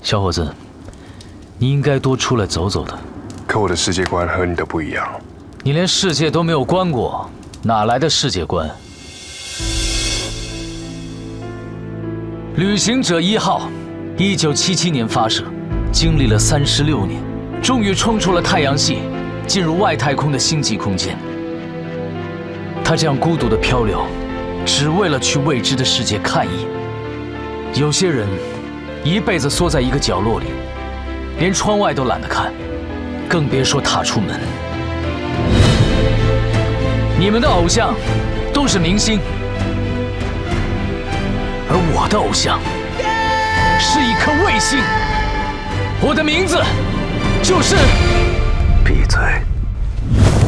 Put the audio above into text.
小伙子，你应该多出来走走的。 可我的世界观和你的不一样。 你连世界都没有观过，哪来的世界观？旅行者1号，1977年发射，经历了36年，终于冲出了太阳系，进入外太空的星际空间。他这样孤独的漂流，只为了去未知的世界看一眼。有些人一辈子缩在一个角落里，连窗外都懒得看，更别说踏出门。你们的偶像都是明星，而我的偶像是一颗卫星。我的名字就是…… 闭嘴。